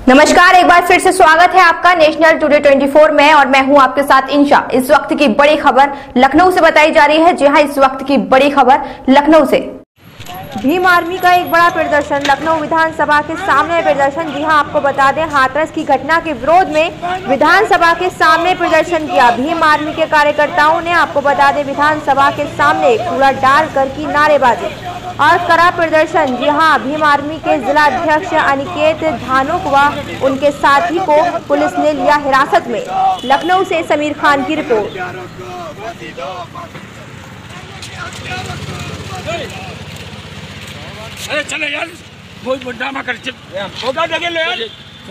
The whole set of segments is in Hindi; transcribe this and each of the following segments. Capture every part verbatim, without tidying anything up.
नमस्कार, एक बार फिर से स्वागत है आपका नेशनल टुडे चौबीस में और मैं हूं आपके साथ इंशा। इस वक्त की बड़ी खबर लखनऊ से बताई जा रही है। जी हां, इस वक्त की बड़ी खबर लखनऊ से। भीम आर्मी का एक बड़ा प्रदर्शन, लखनऊ विधानसभा के सामने प्रदर्शन। जी हां, आपको बता दें, हाथरस की घटना के विरोध में विधानसभा के सामने प्रदर्शन किया भीम आर्मी के कार्यकर्ताओं ने। आपको बता दें, विधानसभा के सामने कूड़ा डालकर की नारेबाजी और कड़ा प्रदर्शन। जी हां, भीम आर्मी के जिला अध्यक्ष अनिकेत धानुक व उनके साथी को पुलिस ने लिया हिरासत में। लखनऊ से समीर खान की रिपोर्ट। अरे चले यार, बहुत बड़ा ड्रामा कर होगा, जगह लो यार,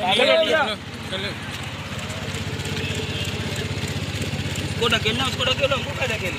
उसको ढकेलना, उसको ढकेलो, हमको क्या ढकेल लो।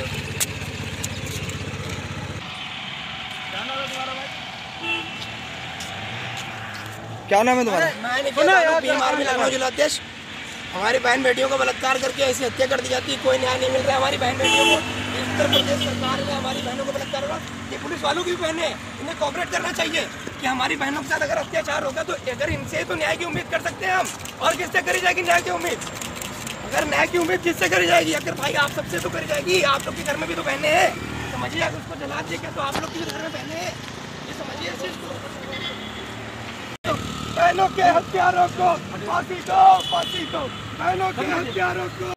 क्या नाम है तुम्हारा? भीम आर्मी लखनऊ जिला अध्यक्ष। हमारी बहन बेटियों को बलात्कार करके ऐसी हत्या कर दी जाती है, कोई न्याय नहीं मिल रहा है हमारी बहन बेटियों को। उत्तर प्रदेश सरकार ने हमारी बहनों को बलात्कार हुआ, ये पुलिस वालों की भी बहनें हैं, इन्हें कोऑपरेट करना चाहिए कि हमारी बहनों के साथ अगर अत्याचार होगा तो अगर इनसे तो न्याय की उम्मीद कर सकते हैं हम, और किससे करी जाएगी न्याय की उम्मीद? अगर न्याय की उम्मीद किससे करी जाएगी? अगर भाई आप सबसे तो करी जाएगी, आप लोग के घर में भी तो बहनें हैं, समझिए। अगर उसको जला देगा तो आप लोग के घर में बहनें हैं, ये समझिए इस चीज को। बहनों के हत्यारों को फांसी दो, फांसी दो, बहनों के हत्यारों को।